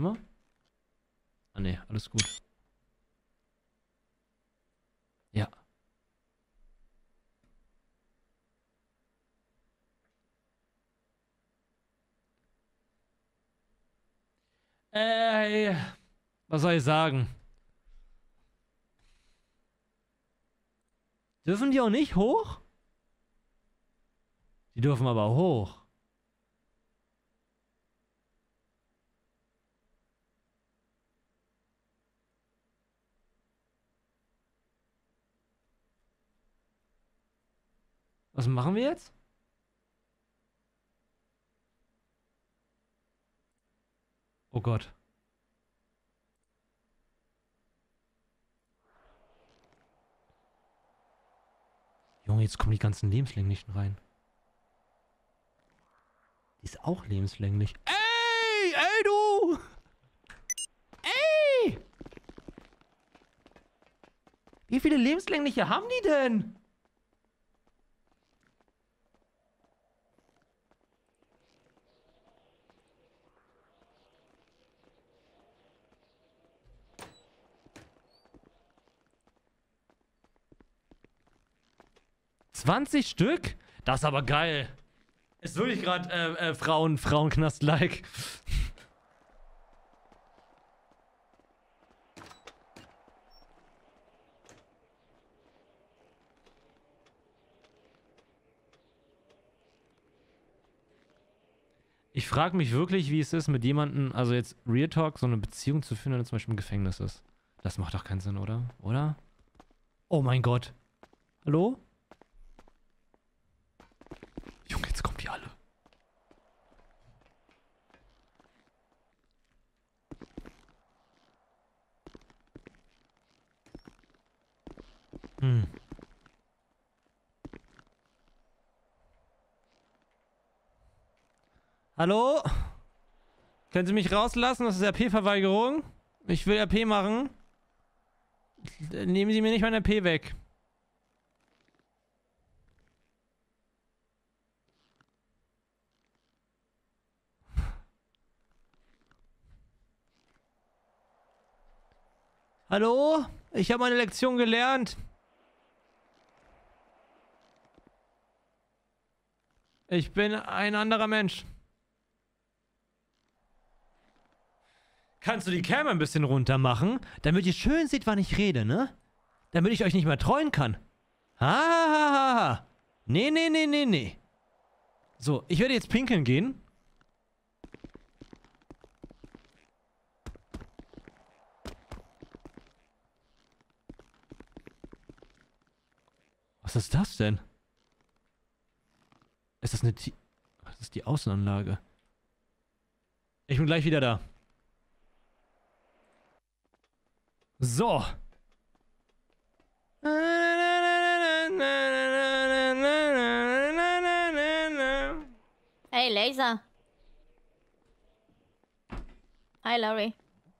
Warte mal. Ah ne, alles gut. Ja. Was soll ich sagen? Dürfen die auch nicht hoch? Die dürfen aber hoch. Was machen wir jetzt? Oh Gott. Junge, jetzt kommen die ganzen lebenslänglichen rein. Die ist auch lebenslänglich. Ey, du! Ey! Wie viele lebenslängliche haben die denn? ...20 Stück? Das ist aber geil. Ist wirklich gerade Frauenknast-like. Ich frage mich wirklich, wie es ist, mit jemandem, also jetzt Real Talk, so eine Beziehung zu führen, wenn er zum Beispiel im Gefängnis ist. Das macht doch keinen Sinn, oder? Oder? Oh mein Gott. Hallo? Junge, jetzt kommen die alle. Hm. Hallo? Können Sie mich rauslassen? Das ist RP-Verweigerung. Ich will RP machen. Nehmen Sie mir nicht mein RP weg. Hallo? Ich habe meine Lektion gelernt. Ich bin ein anderer Mensch. Kannst du die Cam ein bisschen runter machen, damit ihr schön seht, wann ich rede, ne? Damit ich euch nicht mehr treuen kann. Ah, nee, nee, nee, nee, nee. So, ich werde jetzt pinkeln gehen. Was ist das denn? Ist das eine... Was ist die Außenanlage? Ich bin gleich wieder da. So. Hey, Laser. Hi, Larry.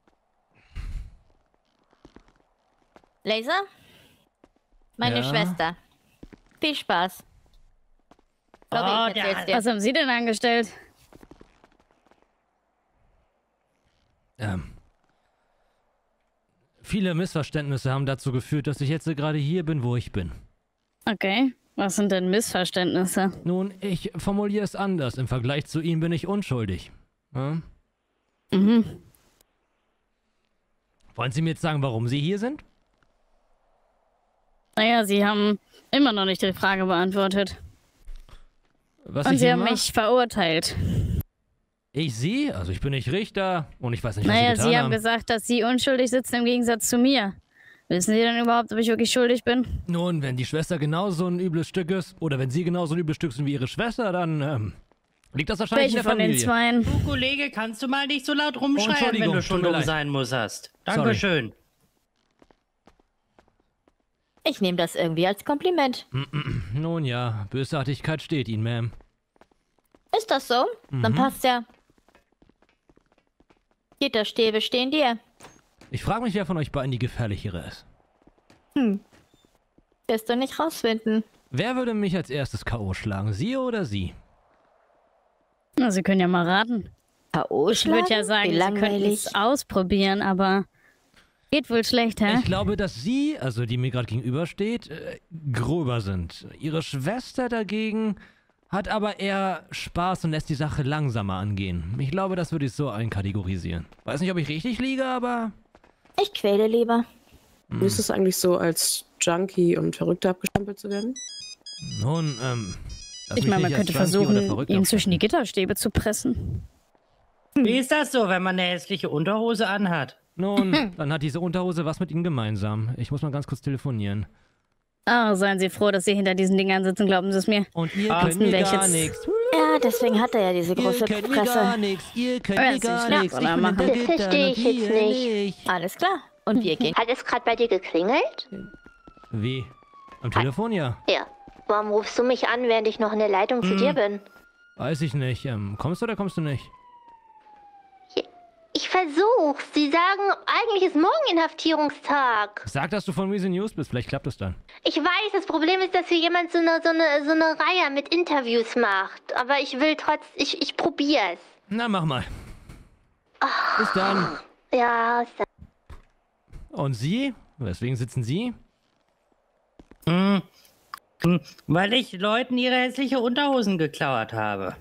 Laser? Meine Schwester. Viel Spaß. Larry, ich erzähl's dir. Was haben Sie denn angestellt? Viele Missverständnisse haben dazu geführt, dass ich jetzt gerade hier bin, wo ich bin. Okay. Was sind denn Missverständnisse? Nun, ich formuliere es anders. Im Vergleich zu ihm bin ich unschuldig. Ja? Mhm. Wollen Sie mir jetzt sagen, warum Sie hier sind? Naja, Sie haben immer noch nicht die Frage beantwortet. Was Und ich Sie hier haben mach? mich verurteilt. Ich Sie? Also ich bin nicht Richter und ich weiß nicht, was Sie Naja, getan Sie haben. haben gesagt, dass Sie unschuldig sitzen im Gegensatz zu mir. Wissen Sie denn überhaupt, ob ich wirklich schuldig bin? Nun, wenn die Schwester genauso ein übles Stück ist, oder wenn Sie genauso ein übles Stück sind wie Ihre Schwester, dann liegt das wahrscheinlich Welche in der von den Familie. Zweien? Du, Kollege, kannst du mal nicht so laut rumschreien, Entschuldigung, wenn du schon tut mir dumm leid. sein musst. Sorry. Dankeschön. Ich nehme das irgendwie als Kompliment. Nun ja, Bösartigkeit steht Ihnen, Ma'am. Ist das so? Dann passt ja. Gitterstäbe stehen dir. Ich frage mich, wer von euch beiden die gefährlichere ist. Wirst du nicht rausfinden. Wer würde mich als erstes K.O. schlagen, Sie oder Sie? Na, Sie können ja mal raten. K.O. Ich würde ja sagen, Wie sie könnten langweilig. es ausprobieren, aber geht wohl schlecht, hä? Ich glaube, dass Sie, also die mir gerade gegenübersteht, gröber sind. Ihre Schwester dagegen hat aber eher Spaß und lässt die Sache langsamer angehen. Ich glaube, das würde ich so einkategorisieren. Weiß nicht, ob ich richtig liege, aber... Ich quäle lieber. Wie ist es eigentlich so, als Junkie und Verrückter abgestempelt zu werden? Nun, lass Ich mich meine, man nicht könnte als Junkie oder versuchen, verrückt ihn zwischen die abstempeln. Gitterstäbe zu pressen. Wie ist das so, wenn man eine hässliche Unterhose anhat? Nun, dann hat diese Unterhose was mit Ihnen gemeinsam. Ich muss mal ganz kurz telefonieren. Oh, seien Sie froh, dass Sie hinter diesen Dingern sitzen, glauben Sie es mir. Und ihr Ah, könnt mir wäre ich gar jetzt- nichts. Ja, deswegen hat er ja diese Ihr große könnt mir gar Fresse. nichts. Ihr könnt Ja, mir gar sicher. nichts. Ich Oder bin machen. hinter Das Gittern verstehe und ich jetzt ihr nicht. Alles klar. Und wir gehen. Hat es gerade bei dir geklingelt? Wie? Am Telefon, ja? Ja. Warum rufst du mich an, während ich noch in der Leitung zu dir bin? Weiß ich nicht. Kommst du oder kommst du nicht? Ich versuch's. Sie sagen, eigentlich ist morgen Inhaftierungstag. Sag, dass du von Weezy News bist. Vielleicht klappt es dann. Ich weiß, das Problem ist, dass hier jemand so eine Reihe mit Interviews macht. Aber ich will ich probier's. Na, mach mal. Bis dann. Ja, Und Sie? Weswegen sitzen Sie? Weil ich Leuten ihre hässliche Unterhosen geklaut habe.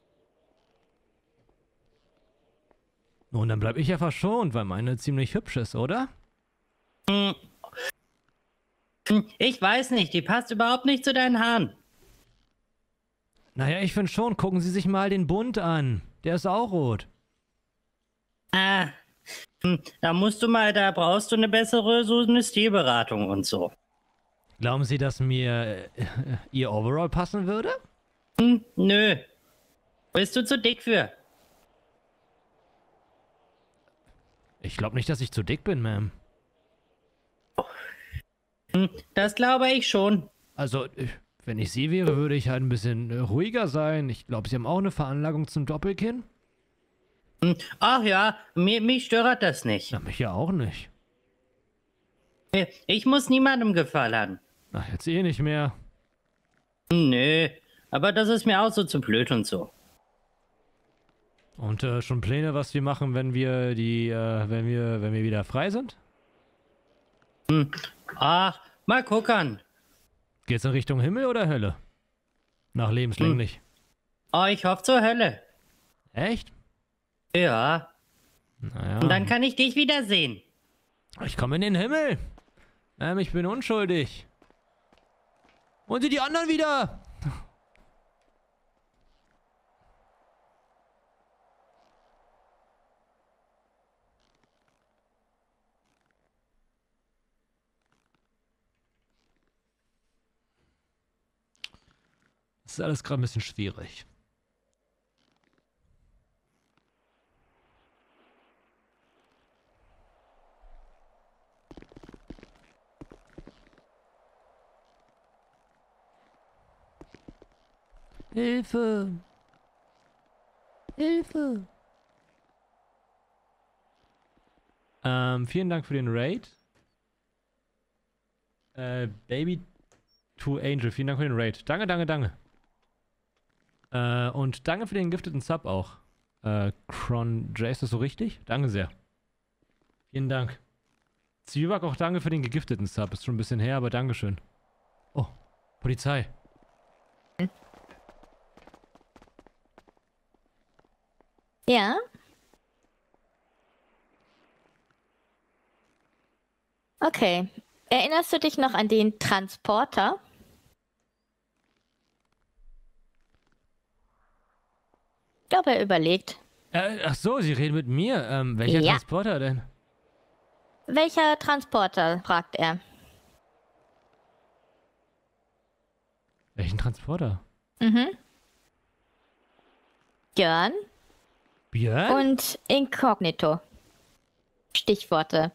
Nun, dann bleib ich ja verschont, weil meine ziemlich hübsch ist, oder? Ich weiß nicht, die passt überhaupt nicht zu deinen Haaren. Naja, ich finde schon. Gucken Sie sich mal den Bund an. Der ist auch rot. Ah, da brauchst du eine bessere, so eine Stilberatung und so. Glauben Sie, dass mir Ihr Overall passen würde? Nö. Bist du zu dick für? Ich glaube nicht, dass ich zu dick bin, Ma'am. Das glaube ich schon. Also, wenn ich Sie wäre, würde ich halt ein bisschen ruhiger sein. Ich glaube, Sie haben auch eine Veranlagung zum Doppelkinn. Ach ja, mich stört das nicht. Na, mich ja auch nicht. Ich muss niemandem gefallen. Ach, jetzt eh nicht mehr. Nö, aber das ist mir auch so zu blöd und so. Und schon Pläne, was wir machen, wenn wir wenn wir wieder frei sind? Ach, mal gucken. Geht's in Richtung Himmel oder Hölle? Nach lebenslänglich. Oh, ich hoffe zur Hölle. Echt? Ja, Naja. und dann kann ich dich wiedersehen. Ich komme in den Himmel. Ich bin unschuldig. Und Sie die anderen wieder? Das ist alles gerade ein bisschen schwierig. Hilfe! Hilfe! Vielen Dank für den Raid. Baby to Angel, vielen Dank für den Raid. Danke, danke, danke. Und danke für den gifteten Sub auch. Cron J, ist das so richtig? Danke sehr. Vielen Dank. Zwieback auch danke für den gegifteten Sub. Ist schon ein bisschen her, aber Dankeschön. Oh, Polizei. Ja? Okay. Erinnerst du dich noch an den Transporter? Ich glaube, er überlegt. Ach so, Sie reden mit mir. Welcher Ja. Transporter denn? Welcher Transporter? Fragt er. Welchen Transporter? Mhm. Björn Björn? und Inkognito. Stichworte.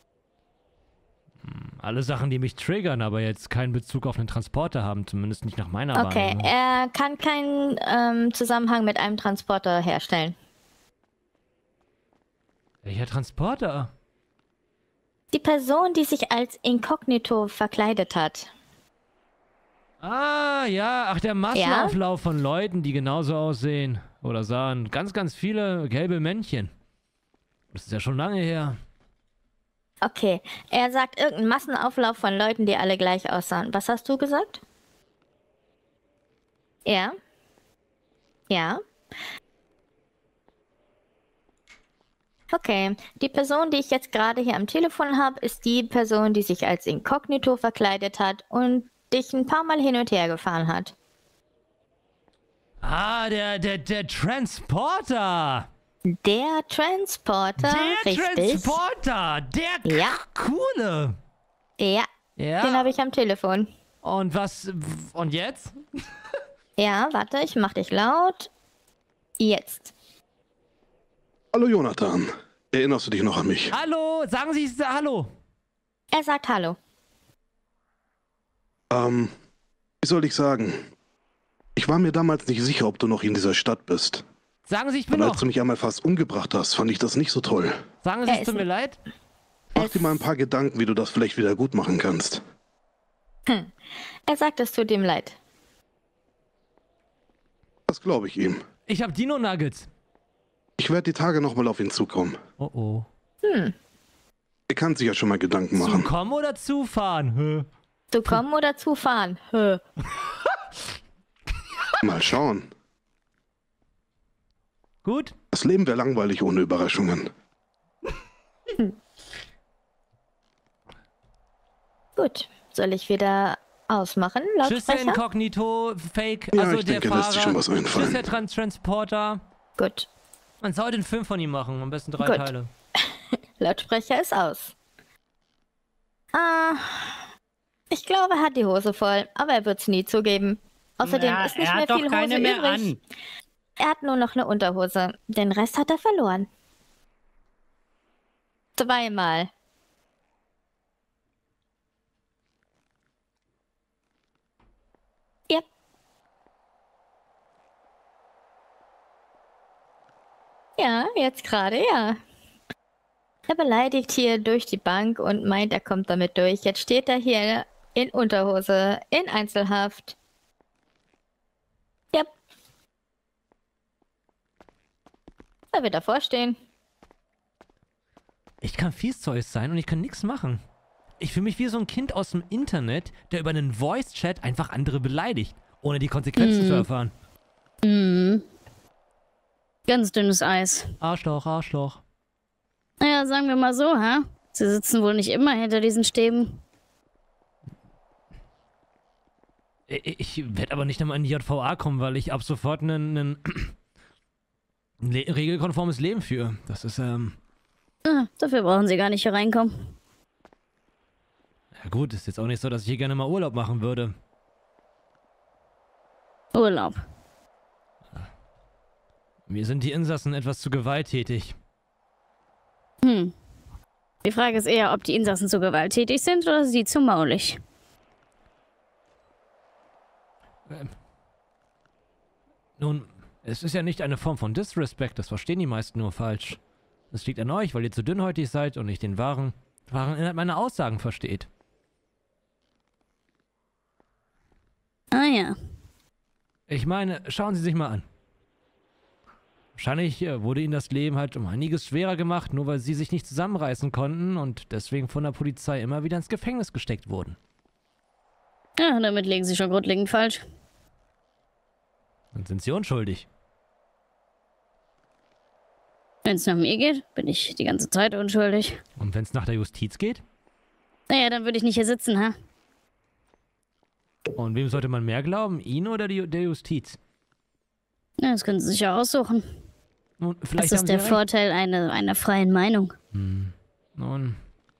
Alle Sachen, die mich triggern, aber jetzt keinen Bezug auf einen Transporter haben, zumindest nicht nach meiner Okay, Wahrnehmung. er kann keinen Zusammenhang mit einem Transporter herstellen. Welcher Transporter? Die Person, die sich als Inkognito verkleidet hat. Ah, ja, ach, der Massenauflauf von Leuten, die genauso aussehen. oder sahen ganz, ganz viele gelbe Männchen. Das ist ja schon lange her. Okay, er sagt irgendeinen Massenauflauf von Leuten, die alle gleich aussahen. Was hast du gesagt? Ja. Ja. Okay, die Person, die ich jetzt gerade hier am Telefon habe, ist die Person, die sich als Inkognito verkleidet hat und dich ein paar Mal hin und her gefahren hat. Ah, der Transporter! Der Transporter, Der richtig. Transporter! Der Ja. coole! Ja, Ja. den habe ich am Telefon. Und was... Und jetzt? Ja, warte, ich mach dich laut. Jetzt. Hallo Jonathan, erinnerst du dich noch an mich? Hallo, sagen Sie Hallo. Er sagt Hallo. Wie soll ich sagen? Ich war mir damals nicht sicher, ob du noch in dieser Stadt bist. Sagen Sie, ich bin Aber noch. als du mich einmal fast umgebracht hast, fand ich das nicht so toll. Sagen Sie, Er es ist tut mir leid. Mach dir mal ein paar Gedanken, wie du das vielleicht wieder gut machen kannst. Er sagt, es tut ihm leid. Das glaube ich ihm. Ich habe Dino-Nuggets. Ich werde die Tage nochmal auf ihn zukommen. Oh oh. Er kann sich ja schon mal Gedanken machen. Zukommen oder zufahren? Zu kommen oder zu fahren? Hö. Mal schauen. Gut. Das Leben wäre langweilig ohne Überraschungen. Gut, soll ich wieder ausmachen, Tschüss, der Lautsprecher? Inkognito, Fake, Ja, also ich der denke, lässt sich Fahrer. schon was einfallen. Tschüss, der Transporter. Gut, Man sollte einen Film von ihm machen, am besten 3 Gut. Teile. Lautsprecher ist aus. Ich glaube, er hat die Hose voll, aber er wird's nie zugeben. Außerdem Ja, ist nicht er mehr hat doch viel keine Hose mehr übrig. an. Er hat nur noch eine Unterhose. Den Rest hat er verloren. 2-mal. Ja. Ja, jetzt gerade, ja. Er beleidigt hier durch die Bank und meint, er kommt damit durch. Jetzt steht er hier in Unterhose, in Einzelhaft. Ja. Er wird davor stehen. Ich kann fies zu euch sein und ich kann nichts machen. Ich fühle mich wie so ein Kind aus dem Internet, der über einen Voice-Chat einfach andere beleidigt, ohne die Konsequenzen zu erfahren. Ganz dünnes Eis. Arschloch, Arschloch. Naja, sagen wir mal so, ha? Sie sitzen wohl nicht immer hinter diesen Stäben. Ich werde aber nicht einmal in die JVA kommen, weil ich ab sofort ein regelkonformes Leben führe. Das ist, Dafür brauchen sie gar nicht hier reinkommen. ja gut, ist jetzt auch nicht so, dass ich hier gerne mal Urlaub machen würde. Urlaub. Mir sind die Insassen etwas zu gewalttätig. Die Frage ist eher, ob die Insassen zu gewalttätig sind oder sie zu maulig. Nun, es ist ja nicht eine Form von Disrespect, das verstehen die meisten nur falsch. Es liegt an euch, weil ihr zu dünnhäutig seid und nicht den wahren Inhalt meiner Aussagen versteht. Ah ja. Ich meine, schauen Sie sich mal an. Wahrscheinlich wurde ihnen das Leben halt um einiges schwerer gemacht, nur weil sie sich nicht zusammenreißen konnten und deswegen von der Polizei immer wieder ins Gefängnis gesteckt wurden. Ja, damit liegen sie schon grundlegend falsch. Dann sind sie unschuldig. Wenn es nach mir geht, bin ich die ganze Zeit unschuldig. Und wenn es nach der Justiz geht? Naja, dann würde ich nicht hier sitzen, ha? Und wem sollte man mehr glauben? Ihnen oder der Justiz? Ja, das können sie sich ja aussuchen. Nun, vielleicht Das ist haben der Sie recht. Vorteil einer freien Meinung. Nun.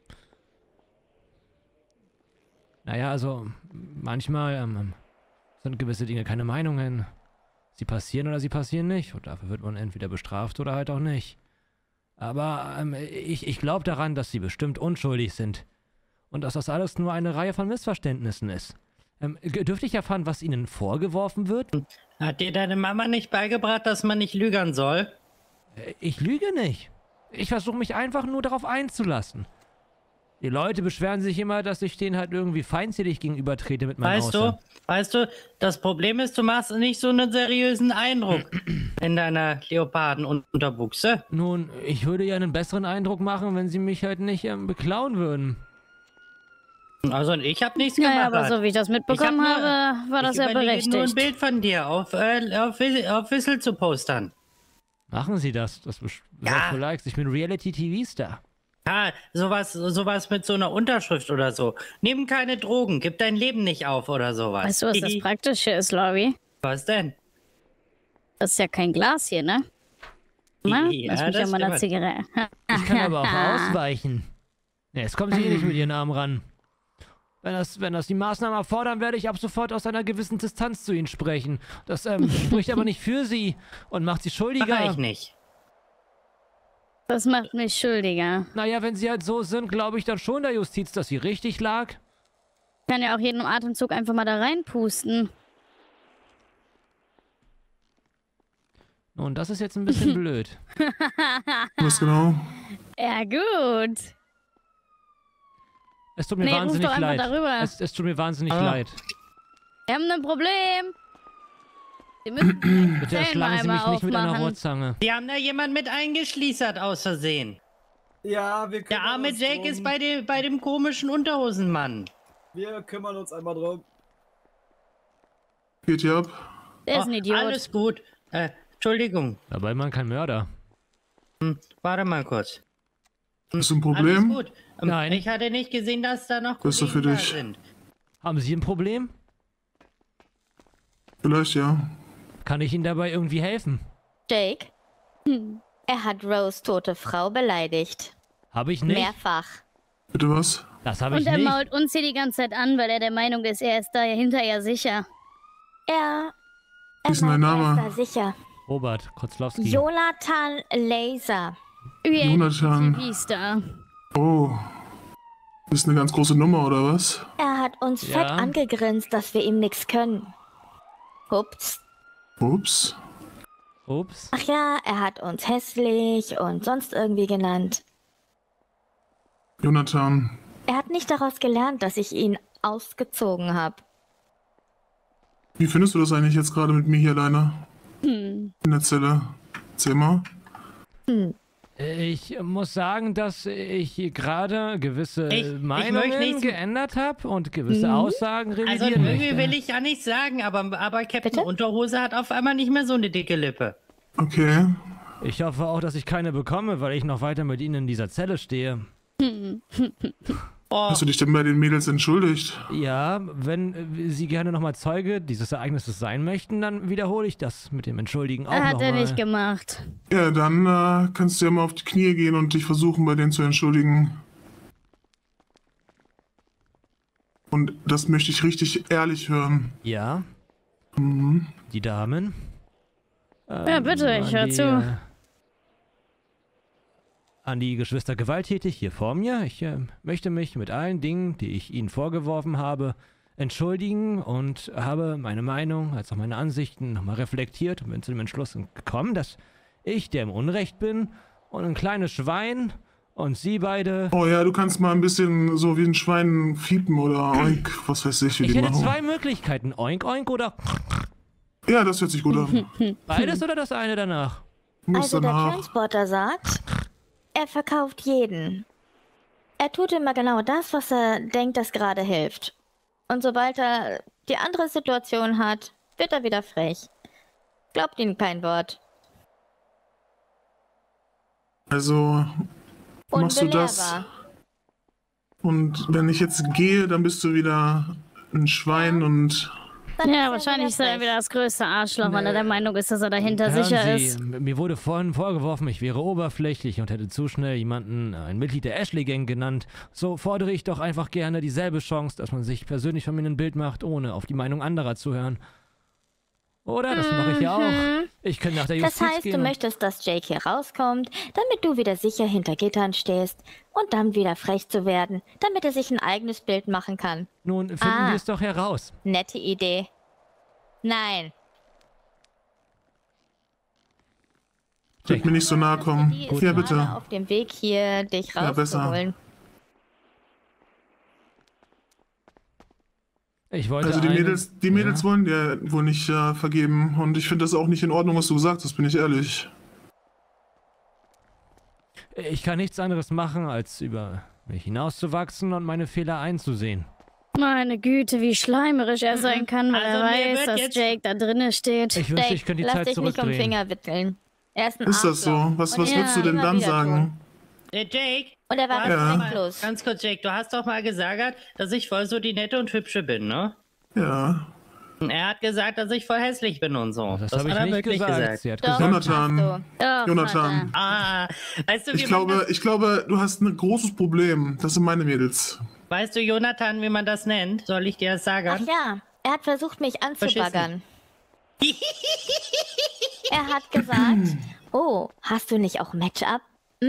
Naja, also manchmal sind gewisse Dinge keine Meinungen. Sie passieren oder sie passieren nicht. Und dafür wird man entweder bestraft oder halt auch nicht. Aber ich glaube daran, dass sie bestimmt unschuldig sind. Und dass das alles nur eine Reihe von Missverständnissen ist. Dürfte ich erfahren, was ihnen vorgeworfen wird? Hat dir deine Mama nicht beigebracht, dass man nicht lügern soll? Ich lüge nicht. Ich versuche mich einfach nur darauf einzulassen. Die Leute beschweren sich immer, dass ich denen halt irgendwie feindselig gegenübertrete mit meinem Aussehen. Weißt du, das Problem ist, du machst nicht so einen seriösen Eindruck in deiner Leopardenunterbuchse. Nun, ich würde ja einen besseren Eindruck machen, wenn sie mich halt nicht beklauen würden. Also ich habe nichts gemacht. Naja, aber so wie ich das mitbekommen habe, war das ja berechtigt. Nur ein Bild von dir auf Whistle zu postern. Machen Sie das. Das ist Ja. für Likes. Ich bin Reality-TV-Star. Ja, sowas mit so einer Unterschrift oder so. Nimm keine Drogen, gib dein Leben nicht auf oder sowas. Weißt du, was das Praktische ist, Laurie? Was denn? Das ist ja kein Glas hier, ne? Na, Ja, lass mich das ja mal eine stimmt. Zigarette. Ich kann aber auch ausweichen. Ja, jetzt kommen Sie eh nicht mit Ihren Armen ran. Wenn das die Maßnahmen erfordern, werde ich ab sofort aus einer gewissen Distanz zu Ihnen sprechen. Das spricht aber nicht für Sie und macht Sie schuldiger. Mach ich nicht. Das macht mich schuldiger. Naja, wenn Sie halt so sind, glaube ich dann schon der Justiz, dass sie richtig lag. Ich kann ja auch jeden Atemzug einfach mal da reinpusten. Und das ist jetzt ein bisschen blöd. Was genau? Ja, gut. Es tut mir Nee, ruf wahnsinnig doch einfach leid. darüber. Es tut mir wahnsinnig Ah. leid. Wir haben ein Problem. Sie müssen Bitte erschlagen Sie mich nicht mit einer Rohrzange. Die haben da jemand mit eingeschließert aus Versehen. Ja, wir Der kümmern arme uns Jake drum. ist bei dem komischen Unterhosenmann. Wir kümmern uns einmal drum. Geht hier ab? Der ist ein Oh, Idiot. Alles gut. Entschuldigung. Dabei man kein Mörder. Warte mal kurz. Ist ein Alles Problem? gut. Nein. Ich hatte nicht gesehen, dass da noch Das ist doch für Kollegen da dich. sind. Haben Sie ein Problem? Vielleicht ja. Kann ich Ihnen dabei irgendwie helfen? Jake? Er hat Rose tote Frau beleidigt. Habe ich nicht? Mehrfach. Bitte was? Das habe Und ich er nicht. mault uns hier die ganze Zeit an, weil er der Meinung ist, er ist da hinterher sicher. Er Wie ist denn dein meint, er Name? ist da sicher. Robert Kotzlowski. Jonathan Laser. Jonathan. Wie da? Oh. Das ist eine ganz große Nummer, oder was? Er hat uns Ja. fett angegrinst, dass wir ihm nichts können. Ups. Ups. Ups. Ach ja, er hat uns hässlich und sonst irgendwie genannt. Jonathan. Er hat nicht daraus gelernt, dass ich ihn ausgezogen habe. Wie findest du das eigentlich jetzt gerade mit mir hier alleine? In der Zelle? Erzähl mal. Ich muss sagen, dass ich gerade gewisse Ich möchte Meinungen nicht- geändert habe und gewisse Aussagen Also revidieren irgendwie möchte. will ich ja nicht sagen, aber Captain Bitte? Unterhose hat auf einmal nicht mehr so eine dicke Lippe. Okay. Ich hoffe auch, dass ich keine bekomme, weil ich noch weiter mit Ihnen in dieser Zelle stehe. Oh, Hast du dich denn bei den Mädels entschuldigt? Ja, wenn Sie gerne nochmal Zeuge dieses Ereignisses sein möchten, dann wiederhole ich das mit dem Entschuldigen auch Hat er nochmal. nicht gemacht. Ja, dann kannst du ja mal auf die Knie gehen und dich versuchen, bei denen zu entschuldigen. Und das möchte ich richtig ehrlich hören. Ja, Mhm. die Damen. Ja, bitte, ich an hör die, zu. An die Geschwister gewalttätig hier vor mir. Ich möchte mich mit allen Dingen, die ich Ihnen vorgeworfen habe, entschuldigen und habe meine Meinung als auch meine Ansichten nochmal reflektiert und bin zu dem Entschluss gekommen, dass ich der im Unrecht bin und ein kleines Schwein und Sie beide... Oh ja, du kannst mal ein bisschen so wie ein Schwein fiepen oder oink, was weiß ich, wie Ich die hätte machen. zwei Möglichkeiten, oink oink oder Ja, das hört sich gut an. beides oder das eine danach. Muss Also der danach. Transporter sagt, er verkauft jeden. Er tut immer genau das, was er denkt, das gerade hilft. Und sobald er die andere Situation hat, wird er wieder frech. Glaubt ihm kein Wort. Also machst du das? Unbelehrbar. Und wenn ich jetzt gehe, dann bist du wieder ein Schwein und Dann ist Ja, er wahrscheinlich ist er frech. wieder das größte Arschloch, weil er der Meinung ist, dass er dahinter Hören sicher Sie, ist. mir wurde vorhin vorgeworfen, ich wäre oberflächlich und hätte zu schnell jemanden ein Mitglied der Ashley Gang genannt. So fordere ich doch einfach gerne dieselbe Chance, dass man sich persönlich von mir ein Bild macht, ohne auf die Meinung anderer zu hören. Oder? Das mache ich ja auch. Ich kann nach der Justiz Das heißt, gehen. du möchtest, dass Jake hier rauskommt, damit du wieder sicher hinter Gittern stehst und dann wieder frech zu werden, damit er sich ein eigenes Bild machen kann. Nun, finden Ah. wir es doch heraus. Nette Idee. Nein. wird mir nicht so nahe kommen. Die ist Ja, gerade bitte. auf dem Weg hier, dich Ja, besser. rauszuholen. Ich wollte Also die Mädels wollen dir wohl nicht vergeben. Und ich finde das auch nicht in Ordnung, was du gesagt hast, bin ich ehrlich. Ich kann nichts anderes machen, als über mich hinauszuwachsen und meine Fehler einzusehen. Meine Güte, wie schleimerisch er sein kann, weil Also, er mir weiß, wird dass jetzt- Jake da drinnen steht. Ich wünschte, ich könnte die lass Zeit dich nicht um zurückdrehen. Finger wickeln. Er ist ein Ist das so? Arschloch. Was Und würdest du denn immer dann wieder sagen? Jake, Und er war du hast doch mal- respektlos. ganz kurz, Jake, du hast doch mal gesagt, dass ich voll so die nette und hübsche bin, ne? Ja. Und er hat gesagt, dass ich voll hässlich bin und so. Das hat habe ich er nicht wirklich gesagt. Sie hat Doch, gesagt, Jonathan. hast du. Doch, Jonathan. Ah, weißt du, wie Ich glaube, du hast ein großes Problem. Das sind meine Mädels. weißt du, Jonathan, wie man das nennt? Soll ich dir das sagen? Ach ja, er hat versucht, mich anzubaggern. Er hat gesagt, oh, hast du nicht auch Matchup?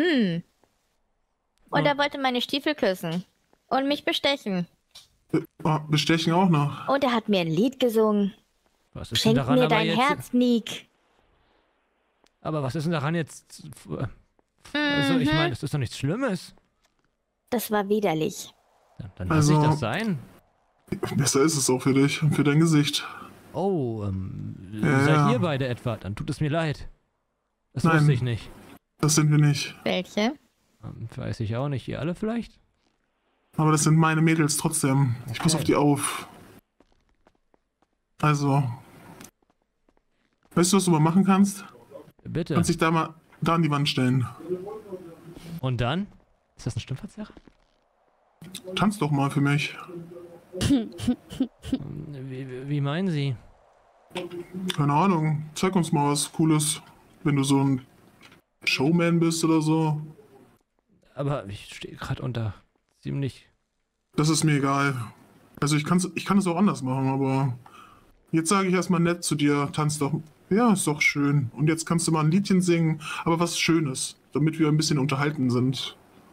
Und er wollte meine Stiefel küssen und mich bestechen. Bestechen auch noch. Und er hat mir ein Lied gesungen. was ist denn Schenk daran mir aber dein jetzt? Herz, Nick. Aber was ist denn daran jetzt? Also, ich meine, das ist doch nichts Schlimmes. Das war widerlich. Dann lass ich Also- das sein. Besser ist es auch für dich und für dein Gesicht. Oh, Ja, seid ja. ihr beide etwa? Dann tut es mir leid. Das Nein. wusste ich nicht. Das sind wir nicht. Welche? Weiß ich auch nicht. Ihr alle vielleicht? Aber das sind meine Mädels trotzdem. Ich pass auf die auf. Also. Weißt du, was du mal machen kannst? Bitte. Kannst dich da mal da an die Wand stellen. Und dann? Ist das ein Stimmverzerrer? Tanz doch mal für mich. Wie meinen Sie? Keine Ahnung. Zeig uns mal was Cooles. Wenn du so ein Showman bist oder so. Aber ich stehe gerade unter ziemlich... Das ist mir egal. Also ich kann es auch anders machen, aber jetzt sage ich erstmal nett zu dir, tanz doch. Ja, ist doch schön. Und jetzt kannst du mal ein Liedchen singen, aber was Schönes, damit wir ein bisschen unterhalten sind.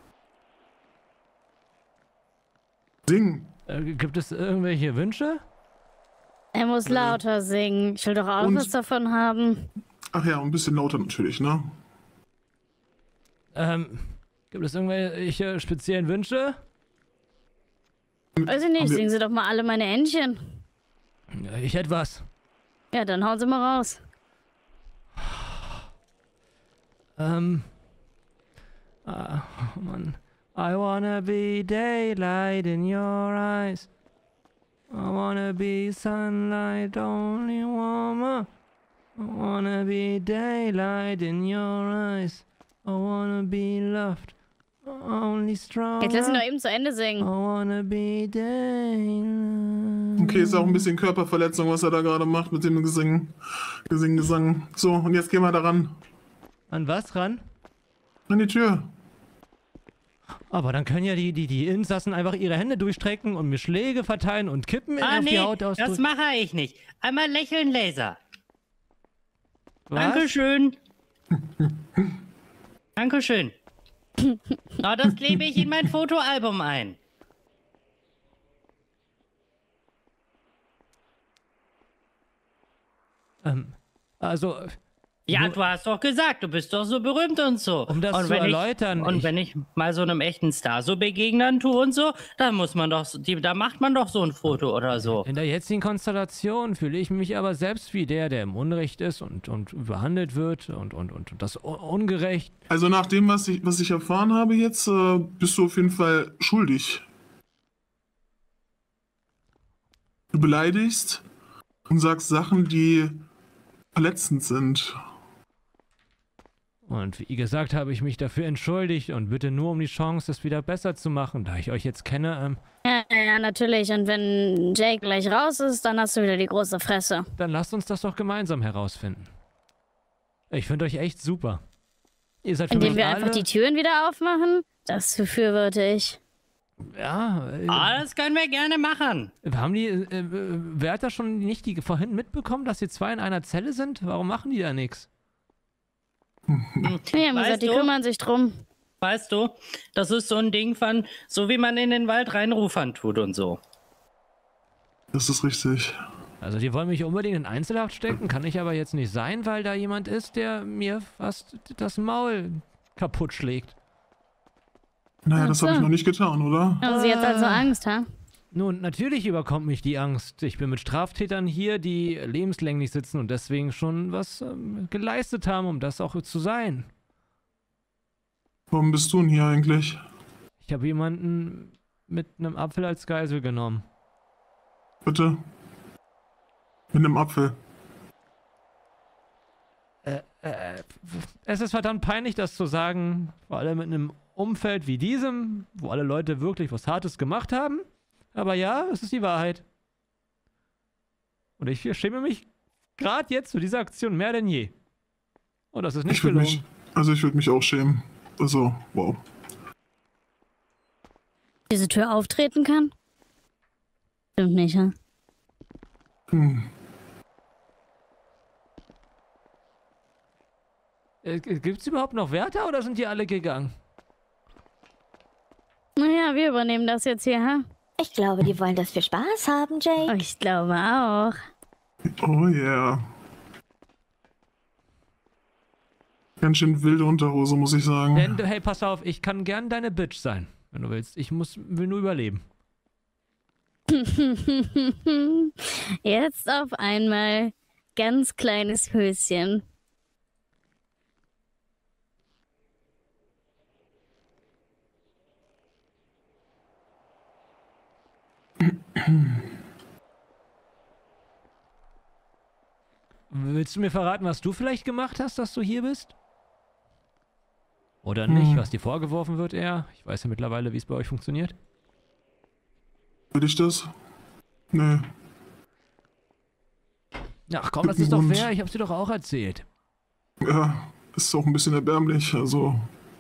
Sing. Gibt es irgendwelche Wünsche? Er muss lauter singen. Ich will doch auch Und- was davon haben. Ach ja, ein bisschen lauter natürlich, ne? Gibt es irgendwelche speziellen Wünsche? Weiß ich nicht, Haben wir- singen Sie doch mal alle meine Entchen. Ich hätte was. Ja, dann hauen Sie mal raus. Mann. I wanna be daylight in your eyes. I wanna be sunlight only warmer. I wanna be daylight in your eyes. I wanna be loved only stronger. Jetzt lass ihn doch eben zu Ende I singen. wanna be daylight. Okay, ist auch ein bisschen Körperverletzung, was er da gerade macht mit dem Gesang. So, und jetzt gehen wir da ran. An was ran? An die Tür. Aber dann können ja die Insassen einfach ihre Hände durchstrecken und mir Schläge verteilen und Kippen Ah, auf nee, die Haut das ausdrücken. mache ich nicht. Einmal lächeln, Laser. Was? Dankeschön. Dankeschön. Oh, das klebe ich in mein Fotoalbum ein. Also, Ja, Nur- du hast doch gesagt, du bist doch so berühmt und so. Um das und zu wenn erläutern, Und wenn ich mal so einem echten Star so begegnen tue und so, dann muss man doch, da macht man doch so ein Foto oder so. in der jetzigen Konstellation fühle ich mich aber selbst wie der im Unrecht ist und behandelt wird und das ungerecht. Also nach dem, was ich erfahren habe jetzt, bist du auf jeden Fall schuldig. Du beleidigst und sagst Sachen, die verletzend sind. Und wie gesagt, habe ich mich dafür entschuldigt und bitte nur um die Chance, das wieder besser zu machen, da ich euch jetzt kenne. Ja, natürlich. Und wenn Jake gleich raus ist, dann hast du wieder die große Fresse. Dann lasst uns das doch gemeinsam herausfinden. Ich finde euch echt super. Ihr seid für Indem mich wir alle... einfach die Türen wieder aufmachen? Das befürworte ich. Ja, Das können wir gerne machen. haben die Wärter schon nicht die vorhin mitbekommen, dass die zwei in einer Zelle sind? Warum machen die da nichts? Ja, man sagt, die kümmern sich drum. Weißt du, das ist so ein Ding von, so wie man in den Wald reinrufern tut und so. Das ist richtig. Also die wollen mich unbedingt in Einzelhaft stecken, kann ich aber jetzt nicht sein, weil da jemand ist, der mir fast das Maul kaputt schlägt. Naja, das habe ich noch nicht getan, oder? Haben Sie jetzt also Angst, ha? Nun, natürlich überkommt mich die Angst. Ich bin mit Straftätern hier, die lebenslänglich sitzen und deswegen schon was geleistet haben, um das auch zu sein. Warum bist du denn hier eigentlich? Ich habe jemanden mit einem Apfel als Geisel genommen. Bitte? Mit einem Apfel. Es ist verdammt peinlich, das zu sagen, vor allem in einem Umfeld wie diesem, wo alle Leute wirklich was Hartes gemacht haben. Aber ja, es ist die Wahrheit. Und ich schäme mich gerade jetzt für diese Aktion mehr denn je. Und das ist nicht gelogen. Ich würde mich auch schämen. Also, wow. Diese Tür auftreten kann? Stimmt nicht, ja? Gibt's überhaupt noch Wärter oder sind die alle gegangen? Naja, wir übernehmen das jetzt hier, ha? Ich glaube, die wollen, dass wir Spaß haben, Jake. Oh, ich glaube auch. Oh yeah. Ganz schön wilde Unterhose, muss ich sagen. Denn, hey, pass auf, ich kann gern deine Bitch sein, wenn du willst. Will nur überleben. Jetzt auf einmal ganz kleines Höschen. Willst du mir verraten, was du vielleicht gemacht hast, dass du hier bist? Oder nicht, was dir vorgeworfen wird eher? Ich weiß ja mittlerweile, wie es bei euch funktioniert. Will ich das? Nee. Ach komm, das ist doch fair, ich hab's dir doch auch erzählt. Ja, ist auch ein bisschen erbärmlich, also...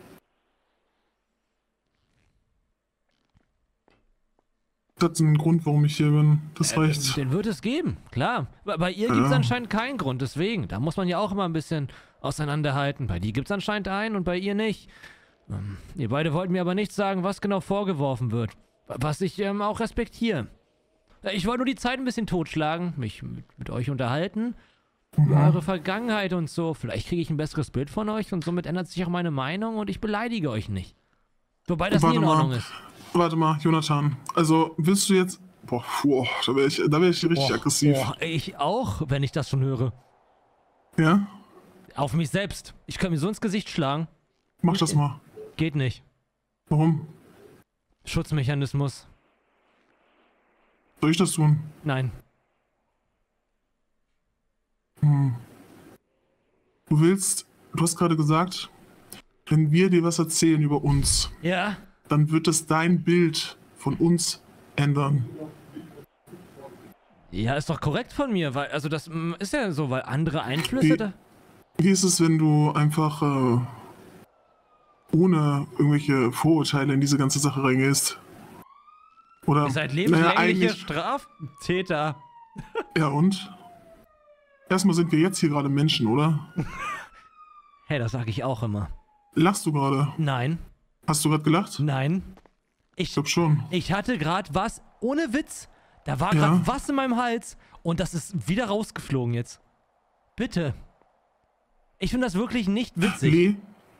Das ist ein Grund, warum ich hier bin. Das reicht. Den wird es geben, klar. Bei ihr gibt es anscheinend keinen Grund, deswegen. Da muss man ja auch immer ein bisschen auseinanderhalten. Bei dir gibt es anscheinend einen und bei ihr nicht. Ihr beide wollten mir aber nicht sagen, was genau vorgeworfen wird. Was ich auch respektiere. Ich wollte nur die Zeit ein bisschen totschlagen, mich mit euch unterhalten. Über eure Vergangenheit und so. Vielleicht kriege ich ein besseres Bild von euch und somit ändert sich auch meine Meinung und ich beleidige euch nicht. Wobei das nie in Ordnung ist. Warte mal, Jonathan. Also, willst du jetzt... Boah, da wäre ich richtig aggressiv. Ich auch, wenn ich das schon höre. Ja? Auf mich selbst. Ich kann mir so ins Gesicht schlagen. Mach das mal. Geht nicht. Warum? Schutzmechanismus. Soll ich das tun? Nein. Du hast gerade gesagt, wenn wir dir was erzählen über uns... Ja? Dann wird es dein Bild von uns ändern. Ja, ist doch korrekt von mir, weil, also das ist ja so, weil andere Einflüsse Wie ist es, wenn du einfach ohne irgendwelche Vorurteile in diese ganze Sache reingehst? Oder, ihr seid lebenslängliche Straftäter. Ja und? Erstmal sind wir jetzt hier gerade Menschen, oder? Hey, das sag ich auch immer. Lachst du gerade? Nein. Hast du gerade gelacht? Nein. Ich glaube schon. Ich hatte gerade was, ohne Witz, da war gerade was in meinem Hals und das ist wieder rausgeflogen jetzt. Bitte. Ich finde das wirklich nicht witzig. Lee?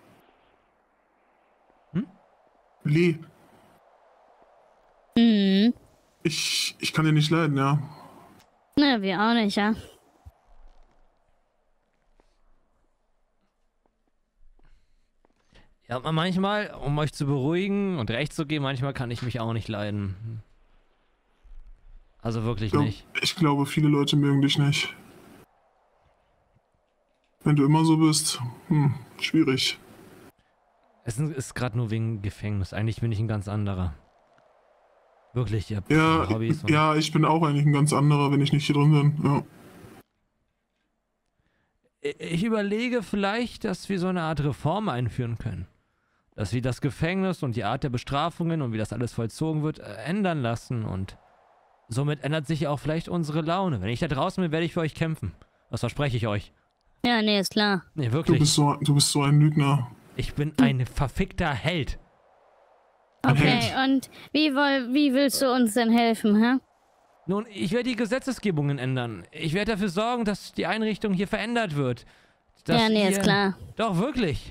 Lee? Ich kann dir nicht leiden, ja. Na, wir auch nicht, ja. Ja, manchmal, um euch zu beruhigen und recht zu geben, manchmal kann ich mich auch nicht leiden. Also wirklich nicht. Ich glaube, viele Leute mögen dich nicht. Wenn du immer so bist, schwierig. Es ist gerade nur wegen Gefängnis. Eigentlich bin ich ein ganz anderer. Wirklich, ihr habt Hobbys. Ja, ich bin auch eigentlich ein ganz anderer, wenn ich nicht hier drin bin. Ja. Ich überlege vielleicht, dass wir so eine Art Reform einführen können. Dass wir das Gefängnis und die Art der Bestrafungen und wie das alles vollzogen wird, ändern lassen. Und somit ändert sich auch vielleicht unsere Laune. Wenn ich da draußen bin, werde ich für euch kämpfen. Das verspreche ich euch. Ja, nee, ist klar. Nee, wirklich. Du bist so ein Lügner. Ich bin ein verfickter Held. Okay, und wie willst du uns denn helfen, hä? Nun, ich werde die Gesetzesgebungen ändern. Ich werde dafür sorgen, dass die Einrichtung hier verändert wird. Ja, nee, ist klar. Doch, wirklich.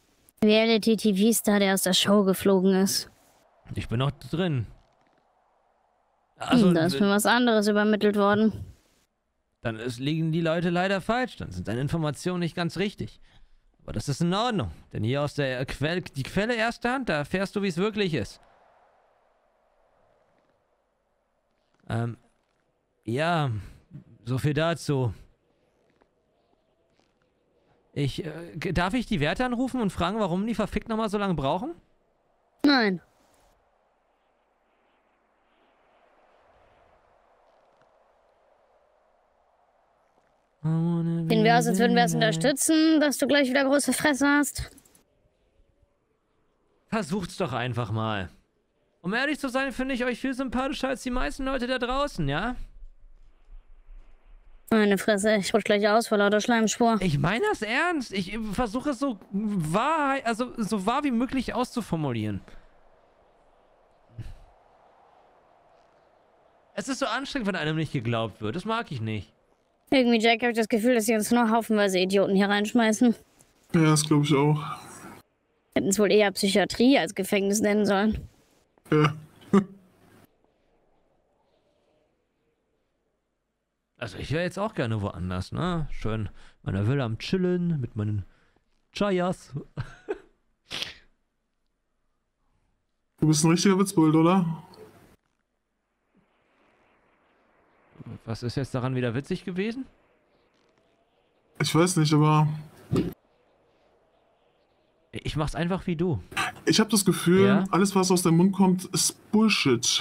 Reality-TV-Star, der aus der Show geflogen ist. Ich bin noch drin. Also, Da ist mir was anderes übermittelt worden. dann liegen die Leute leider falsch. Dann sind deine Informationen nicht ganz richtig. Aber das ist in Ordnung. Denn hier aus der die Quelle erster Hand, da erfährst du, wie es wirklich ist. Ja, so viel dazu. Darf ich die Wärter anrufen und fragen, warum die verfickt nochmal so lange brauchen? Nein. Sehen wir aus, als würden wir es unterstützen, dass du gleich wieder große Fresse hast. Versucht's doch einfach mal. Um ehrlich zu sein, finde ich euch viel sympathischer als die meisten Leute da draußen, ja? Meine Fresse, ich rutsch gleich aus vor lauter Schleimspur. Ich meine das ernst. Ich versuche es so wahr wie möglich auszuformulieren. Es ist so anstrengend, wenn einem nicht geglaubt wird. Das mag ich nicht. Irgendwie, Jack, habe ich das Gefühl, dass sie uns nur haufenweise Idioten hier reinschmeißen. Ja, das glaube ich auch. Hätten es wohl eher Psychiatrie als Gefängnis nennen sollen. Ja. Also ich wäre jetzt auch gerne woanders, ne? Schön meiner Villa am Chillen mit meinen Chayas. Du bist ein richtiger Witzbold, oder? Was ist jetzt daran wieder witzig gewesen? Ich weiß nicht, aber Ich mach's einfach wie du. ich habe das Gefühl, Ja? alles, was aus deinem Mund kommt, ist Bullshit.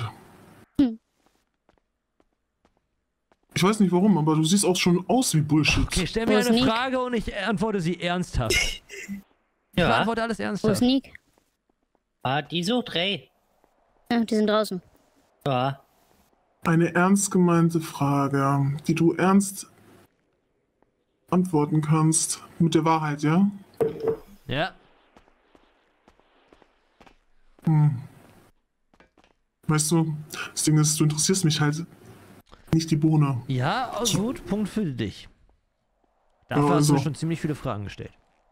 Ich weiß nicht warum, aber du siehst auch schon aus wie Bullshit. Okay, stell mir Wo ist eine Nick? Frage und ich antworte sie ernsthaft. Ich Ja. beantworte alles Wo ist ernsthaft. Nick? Die sucht Ray. Ja, die sind draußen. Ja. Eine ernst gemeinte Frage, die du ernst antworten kannst. Mit der Wahrheit, ja? Ja. Weißt du, das Ding ist, du interessierst mich halt nicht die Bohne. Ja, gut, Punkt für dich. Dafür hast also. du schon ziemlich viele Fragen gestellt.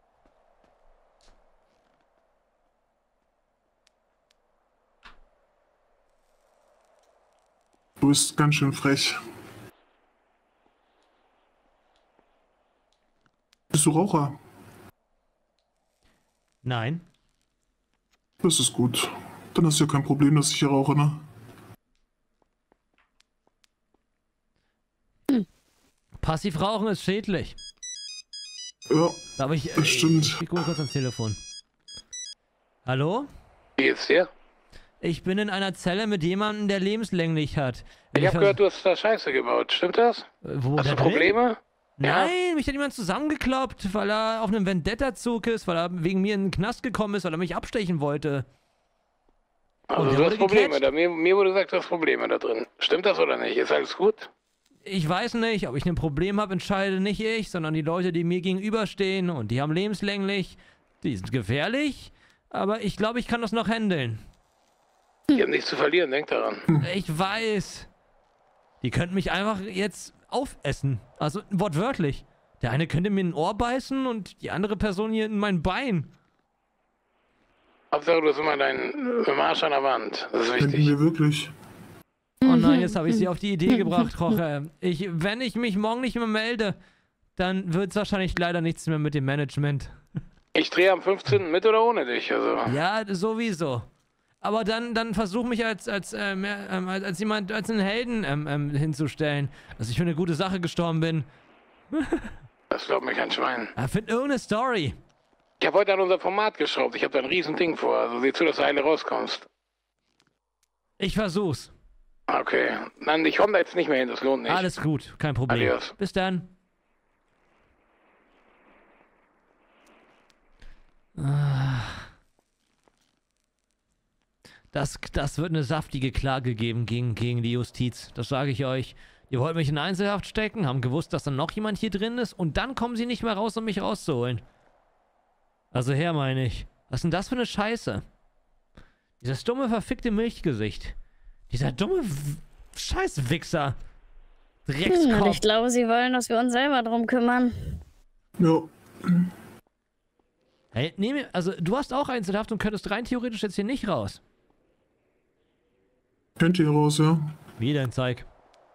Du bist ganz schön frech. Bist du Raucher? Nein. Das ist gut. Dann hast du ja kein Problem, dass ich hier rauche, ne? Passivrauchen ist schädlich. Ja, Darf ich... das stimmt. Ich gucke kurz ans Telefon. Hallo? Wie geht's dir? Ich bin in einer Zelle mit jemandem, der lebenslänglich hat. Ich habe gehört, du hast da Scheiße gebaut. Stimmt das? Wo, Hast da du drin? Probleme? Ja. Nein, mich hat jemand zusammengekloppt, weil er auf einem Vendetta-Zug ist, weil er wegen mir in den Knast gekommen ist, weil er mich abstechen wollte. Also der du wurde hast Probleme. gecatcht? Mir wurde gesagt, du hast Probleme da drin. Stimmt das oder nicht? Ist alles gut? Ich weiß nicht, ob ich ein Problem habe, entscheide nicht ich, sondern die Leute, die mir gegenüberstehen und die haben lebenslänglich. Die sind gefährlich, aber ich glaube, ich kann das noch handeln. Die haben nichts zu verlieren, denk daran. Ich weiß. Die könnten mich einfach jetzt aufessen. Also wortwörtlich. Der eine könnte mir in ein Ohr beißen und die andere Person hier in mein Bein. Hauptsache, du hast immer deinen Arsch an der Wand. Das ist Denken wichtig. wir wirklich. Oh nein, jetzt habe ich sie auf die Idee gebracht, Roche. Wenn ich mich morgen nicht mehr melde, dann wird es wahrscheinlich leider nichts mehr mit dem Management. Ich drehe am 15. mit oder ohne dich. Also. Ja, sowieso. Aber dann versuch mich als jemand, als einen Helden hinzustellen, dass ich für eine gute Sache gestorben bin. Das glaubt mir kein Schwein. Find irgendeine Story. Ich habe heute an unser Format geschraubt. Ich habe da ein riesen Ding vor. Also sieh zu, dass du heile rauskommst. Ich versuch's. Okay. Nein, ich komme da jetzt nicht mehr hin. Das lohnt nicht. Alles gut, kein Problem. Adios. Bis dann. Das wird eine saftige Klage geben gegen die Justiz. Das sage ich euch. Die wollten mich in Einzelhaft stecken, haben gewusst, dass dann noch jemand hier drin ist und dann kommen sie nicht mehr raus, um mich rauszuholen. Also her, meine ich. Was ist denn das für eine Scheiße? Dieses dumme, verfickte Milchgesicht. Dieser dumme Scheißwichser. Dreckskopf. Ich glaube, sie wollen, dass wir uns selber drum kümmern. Ja. Hey, also du hast auch Einzelhaft und könntest rein theoretisch jetzt hier nicht raus. Könnt ihr raus, ja? Wie denn, zeig?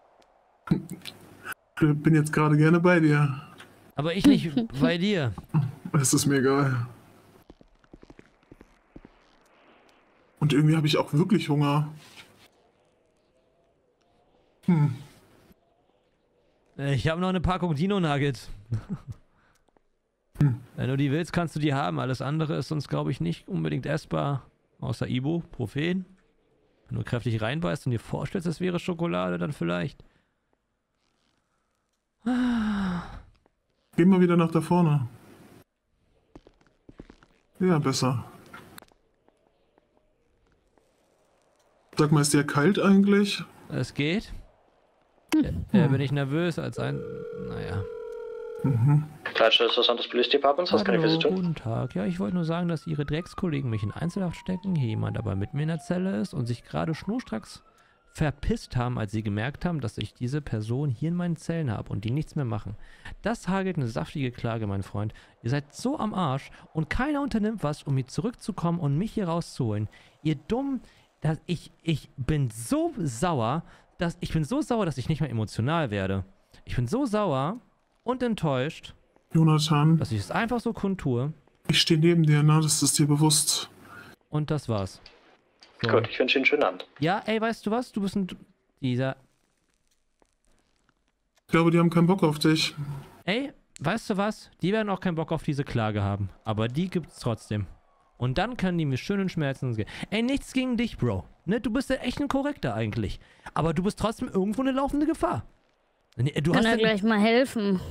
Ich bin jetzt gerade gerne bei dir. Aber ich nicht bei dir. Es ist mir egal. Und irgendwie habe ich auch wirklich Hunger. Ich habe noch eine Packung Dino-Nuggets. Wenn du die willst, kannst du die haben. Alles andere ist sonst, glaube ich, nicht unbedingt essbar. Außer Ibuprofen. Wenn du kräftig reinbeißt und dir vorstellst, es wäre Schokolade, dann vielleicht. Geh mal wieder nach da vorne. Ja, besser. Sag mal, ist dir kalt eigentlich? Es geht. Bin ich nervös als ein... Naja. Klatsche, Los Santos Police Departments, was kann ich für Sie tun? Guten Tag. Ja, ich wollte nur sagen, dass Ihre Dreckskollegen mich in Einzelhaft stecken, hier jemand aber mit mir in der Zelle ist und sich gerade schnurstracks verpisst haben, als sie gemerkt haben, dass ich diese Person hier in meinen Zellen habe und die nichts mehr machen. Das hagelt eine saftige Klage, mein Freund. Ihr seid so am Arsch und keiner unternimmt was, um hier zurückzukommen und mich hier rauszuholen. Ihr dumm... Ich bin so sauer, dass ich nicht mehr emotional werde. Ich bin so sauer und enttäuscht, Jonathan, dass ich es einfach so kundtue. ich stehe neben dir, ne? Das ist dir bewusst. Und das war's. So. Gut, ich wünsche Ihnen einen schönen Abend. Ja, ey, weißt du was? Du bist dieser... Ich glaube, die haben keinen Bock auf dich. Ey, weißt du was? Die werden auch keinen Bock auf diese Klage haben. Aber die gibt's trotzdem. Und dann können die mir schön in Schmerzen gehen. Ey, nichts gegen dich, Bro. Ne, du bist ja echt ein Korrekter eigentlich. Aber du bist trotzdem irgendwo eine laufende Gefahr. Du Kann er gleich mal helfen.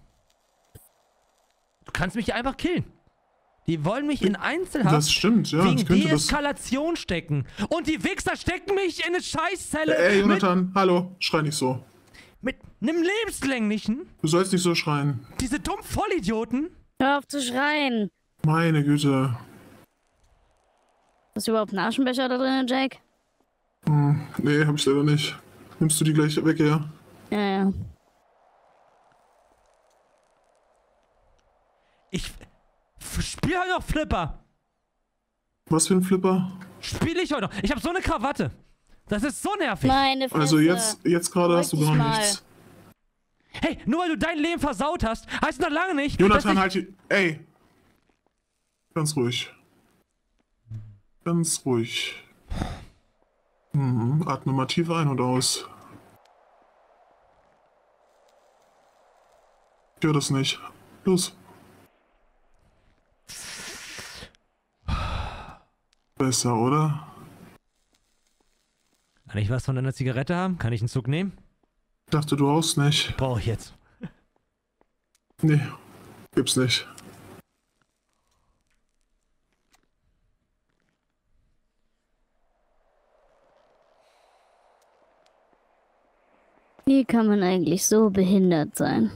Du kannst mich ja einfach killen. Die wollen mich in Einzelhaft Das stimmt, ja. wegen Ich könnte das... Deeskalation stecken. Und die Wichser stecken mich in eine Scheißzelle Ey, Jonathan, hallo. Schrei nicht so. mit einem lebenslänglichen. Du sollst nicht so schreien. Diese dummen Vollidioten. Hör auf zu schreien. Meine Güte. Ist überhaupt ein Aschenbecher da drin, Jake? Nee, hab ich leider nicht. Nimmst du die gleich weg, ja? Ja. Ich spiele heute noch Flipper. Was für ein Flipper? Spiele ich heute noch. Ich habe so eine Krawatte. Das ist so nervig. Meine Fresse. Also jetzt gerade hast du Beruhig gar dich mal. nichts. Hey, nur weil du dein Leben versaut hast, heißt noch lange nicht, Jonathan, dass halt die... Ey. Ganz ruhig. Ganz ruhig. Atme mal tief ein und aus. Ich höre das nicht. Los. Besser, oder? Kann ich was von deiner Zigarette haben? Kann ich einen Zug nehmen? Ich dachte, du rauchst nicht. Brauche ich jetzt. Nee, gibt's nicht. Wie kann man eigentlich so behindert sein?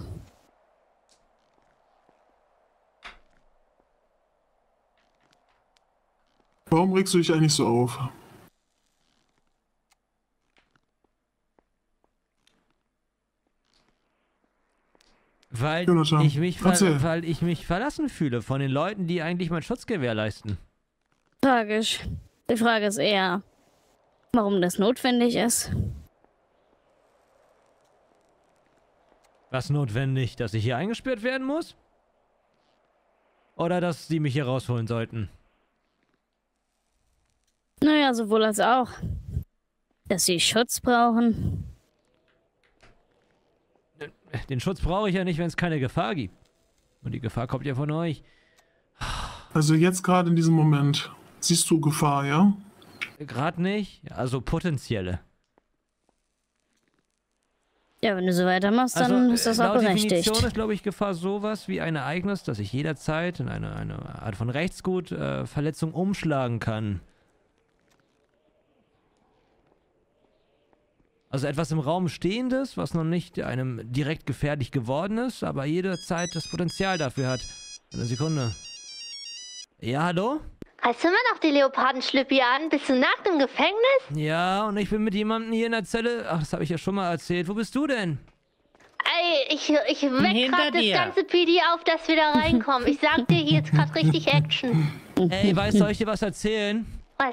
Warum regst du dich eigentlich so auf? Weil Jonathan, weil ich mich verlassen fühle von den Leuten, die eigentlich mein Schutz gewährleisten. Tragisch. Die Frage ist eher, warum das notwendig ist. Was notwendig, dass ich hier eingesperrt werden muss? Oder dass sie mich hier rausholen sollten? Naja, sowohl als auch. Dass sie Schutz brauchen. Den Schutz brauche ich ja nicht, wenn es keine Gefahr gibt. Und die Gefahr kommt ja von euch. Also jetzt gerade in diesem Moment. Siehst du Gefahr, ja? Gerade nicht, also potenzielle. Ja, wenn du so weitermachst, dann ist das auch laut berechtigt. Definition ist, glaube ich, Gefahr sowas wie ein Ereignis, das ich jederzeit in eine Art von Rechtsgutverletzung umschlagen kann. Also etwas im Raum Stehendes, was noch nicht einem direkt gefährlich geworden ist, aber jederzeit das Potenzial dafür hat. Eine Sekunde. Ja, hallo? Hast du immer noch die Leopardenschlüppi an? Bist du nackt im Gefängnis? Ja, und ich bin mit jemandem hier in der Zelle. Ach, das habe ich ja schon mal erzählt. Wo bist du denn? Ey, ich weck Hinter grad das dir. ganze PD auf, dass wir da reinkommen. Ich sag dir, hier ist gerade richtig Action. Ey, weißt du, soll ich dir was erzählen? Was denn?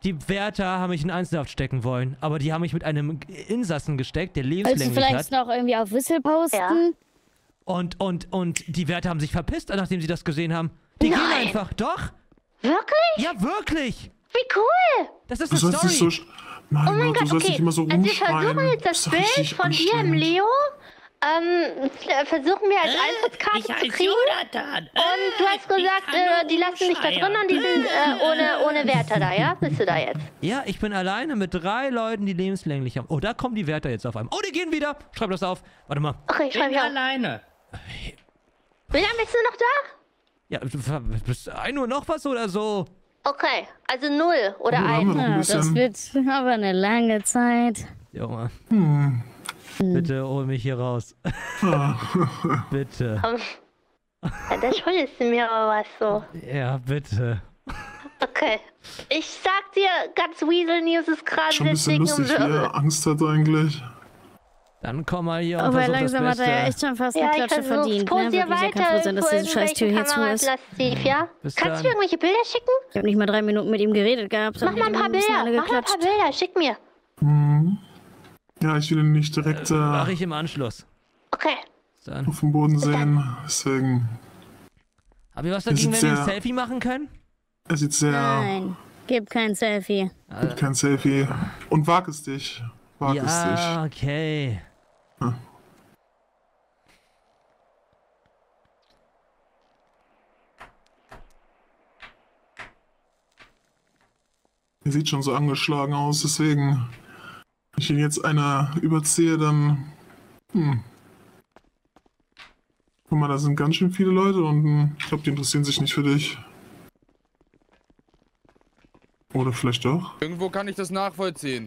Die Wärter haben mich in Einzelhaft stecken wollen, aber die haben mich mit einem Insassen gesteckt, der Willst du lebenslänglich vielleicht hat. noch irgendwie auf Whistle posten? Ja. Und die Wärter haben sich verpisst, nachdem sie das gesehen haben. Die gehen einfach, doch? Wirklich? Ja, wirklich! Wie cool! Das ist Du eine sollst nicht Story. so... Nein, Oh mein Gott, du Gott, sollst okay. nicht immer so Also wir rumschreien. versuchen jetzt das ist doch Bild richtig von dir im anstrengend. Leo, versuchen wir als Eintrittskarte Ich zu heiße kriegen. Jonathan. Und du hast gesagt, die lassen dich da drin und die sind ohne Wärter da, ja? Bist du da jetzt? Ja, ich bin alleine mit 3 Leuten, die lebenslänglich haben. Oh, da kommen die Wärter jetzt auf einmal. Oh, die gehen wieder. Schreib das auf. Warte mal. Okay, ich schreibe Bin hier auf. alleine. Wie lange bist du noch da? Ja, bis 1 Uhr noch was oder so? Okay, also 0 oder Oh, 1. haben wir noch ein Ja, das bisschen. wird aber eine lange Zeit. Junge. Bitte hol mich hier raus. Bitte. Ja, da schuldest du mir aber was so. Ja, bitte. Okay. Ich sag dir, ganz Weasel News ist gerade Schon ein bisschen deswegen lustig, wie er Angst hat eigentlich. Dann komm mal hier und Aber versuch langsam das hat er ja Beste. echt schon fast Ja, eine ich Klatsche versuch's. verdient. Ne? Posier Wirklich, er kann weiter froh sein, dass diese scheiß Tür hier zu Kameras ist. lastiv, ja? Bis Kannst dann. du mir irgendwelche Bilder schicken? Ich habe nicht mal 3 Minuten mit ihm geredet gehabt. Mach mal ein paar Bilder. Mach mal ein paar Bilder. Schick mir. Ja, ich will ihn nicht direkt Mach ich im Anschluss. Okay. Dann. auf dem Boden sehen. Deswegen. Habt ihr was Er dagegen, sieht wenn wir ein sehr- Selfie machen können? Er sieht sehr. Nein, gib kein Selfie. Gibt kein Selfie. Und wag es dich. Wag es dich. Ja, okay. Er sieht schon so angeschlagen aus, deswegen. Wenn ich ihn jetzt einer überziehe, dann. Guck mal, da sind ganz schön viele Leute und ich glaube, die interessieren sich nicht für dich. Oder vielleicht doch? Irgendwo kann ich das nachvollziehen.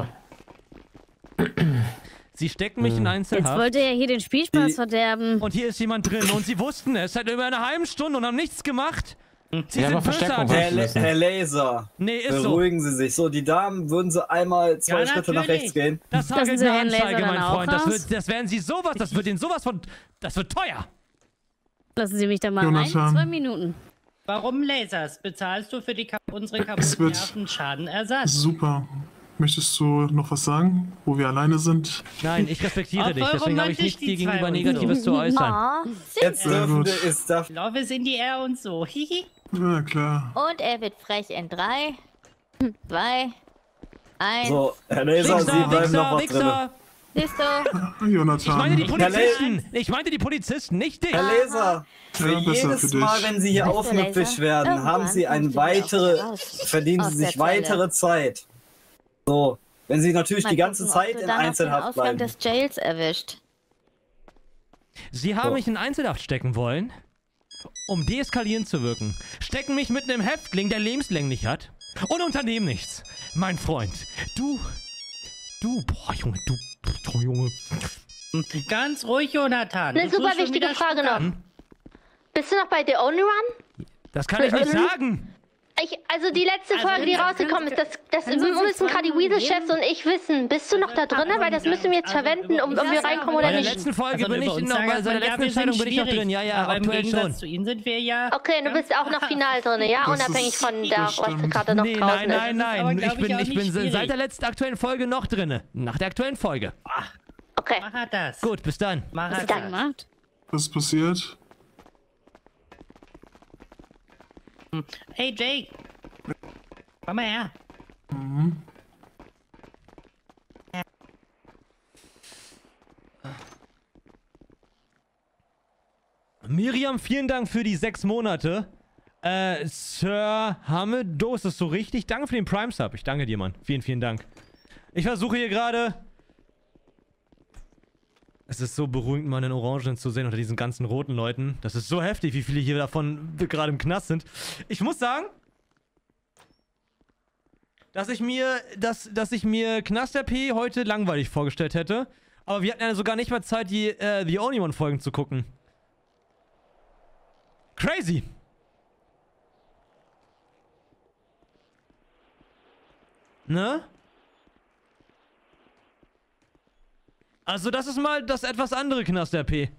Sie stecken mich in Jetzt Einzelhaft. wollte er hier den Spielspaß verderben. Und hier ist jemand drin und sie wussten es seit über einer halben Stunde und haben nichts gemacht. Sie Ja, sind aber Verstärkung bösartig. warten lassen. Herr Laser, Nee, ist so. beruhigen Sie sich. So, die Damen, würden Sie einmal 2 Schritte nach rechts gehen? Das Lassen hagelt Sie eine Herrn Laser Anzeige, dann mein auch Freund. raus? Das werden Sie sowas, das wird Ihnen sowas von... Das wird teuer. Lassen Sie mich da mal rein. Jonathan. 2 Minuten. Warum Lasers? Bezahlst du für die unsere Es kaputten wird- Nerven Schadenersatz? Super. Möchtest du noch was sagen, wo wir alleine sind? Nein, ich respektiere Auch dich, voll deswegen habe ich romantisch, nichts die dir gegenüber zwei und so. Negatives zu äußern. Oh, Jetzt Sehr dürfen gut. wir, es darf. Love is in the air und so. Hihi. Ja, klar. und er wird frech in 3, 2, 1. So, Herr Laser, Sie bleiben noch was drin. Wichser. Siehst du? Ah, Ich meine die Jonathan. Polizisten. Ich meinte die Polizisten, nicht dich. Herr Laser, für Ja, besser jedes für dich. Mal, wenn Sie hier Weißt du, aufmüpfig Laser, werden, haben irgendwann Sie eine kommst du wieder weitere, raus. verdienen Aus Sie der sich Zelle. weitere Zeit. So, wenn Sie natürlich die ganze gucken, ob Zeit du in dann noch den Einzelhaft Ausgang bleiben. des Jails erwischt. Sie haben So. mich in Einzelhaft stecken wollen, um deeskalierend zu wirken. Stecken mich mit einem Häftling, der lebenslänglich hat. Und unternehmen nichts. Mein Freund, boah, Junge, Junge. Ganz ruhig, Jonathan. Eine Du super tust schon wichtige wieder Frage noch. Hm? Bist du noch bei The Only Run? Das kann ich nicht sagen. Also die letzte Folge, die rausgekommen ist, das müssen gerade die Weasel-Chefs und ich wissen. Bist du noch da drin? Weil das müssen wir jetzt verwenden, um wir reinkommen oder Bei der nicht. letzten Folge Also bin über ich uns noch, sagen bei kann seiner man, letzten wir Entscheidung sind bin ich noch schwierig. drin. Ja, Aber im aktuell Gegensatz schon. zu Ihnen sind wir ja... Okay, du bist auch noch final drin, ja? Das Unabhängig ist- von der, das was stimmt. gerade noch Nee, draußen nein, ist. nein, aber, nein. glaub ich, auch Ich nicht bin schwierig. seit der letzten aktuellen Folge noch drinne. Nach der aktuellen Folge. Okay. Mach er das. Gut, bis dann. Mach Was er hat er das. gemacht? Was ist passiert? Hey, Jake. Komm mal her. Miriam, vielen Dank für die 6 Monate. Sir Hamedo, ist das so richtig? Danke für den Prime-Sub. Ich danke dir, Mann. Vielen, vielen Dank. Ich versuche hier gerade... Es ist so beruhigend, mal einen Orangen zu sehen unter diesen ganzen roten Leuten. Das ist so heftig, wie viele hier davon gerade im Knast sind. Ich muss sagen, dass ich mir Knast-RP heute langweilig vorgestellt hätte. Aber wir hatten ja sogar nicht mal Zeit, die The Only One-Folgen zu gucken. Crazy! Ne? Also das ist mal das etwas andere Knast-RP.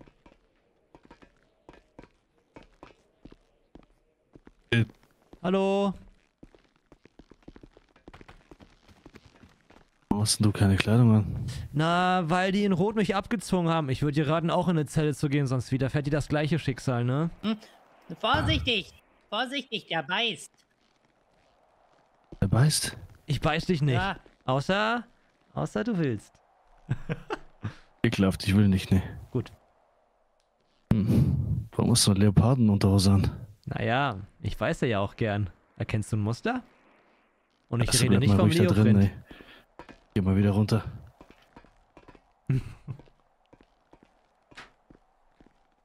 Hallo? Warum hast du keine Kleidung an? Na, weil die in Rot mich abgezwungen haben. Ich würde dir raten, auch in eine Zelle zu gehen, sonst widerfährt dir das gleiche Schicksal, ne? Vorsichtig! Vorsichtig, der beißt. Der beißt? Ich beiß dich nicht. Ja. Außer du willst. Ekelhaft, ich will nicht, ne. Gut. Warum hast du eine Leopardenunterhose an? Naja, ich weiß ja auch gern. Erkennst du ein Muster? Und ich Achso, rede bleib nicht mal vom ruhig da drin, Leoprint. ey. Geh mal wieder runter.